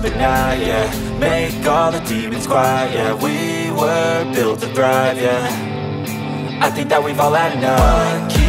up at night, yeah. Make all the demons quiet, yeah. We were built to thrive, yeah. I think that we've all had enough.